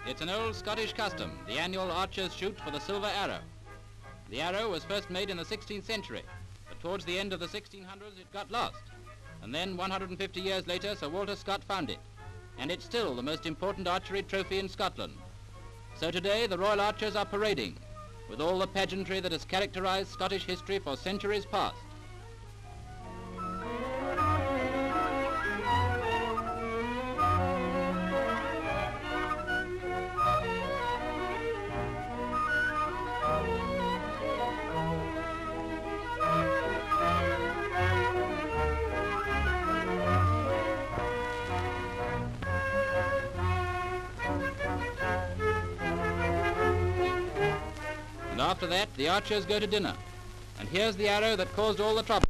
It's an old Scottish custom, the annual archers shoot for the silver arrow. The arrow was first made in the 16th century, but towards the end of the 1600s it got lost. And then 150 years later, Sir Walter Scott found it. And it's still the most important archery trophy in Scotland. So today the Royal Archers are parading, with all the pageantry that has characterized Scottish history for centuries past. And after that, the archers go to dinner. And here's the arrow that caused all the trouble.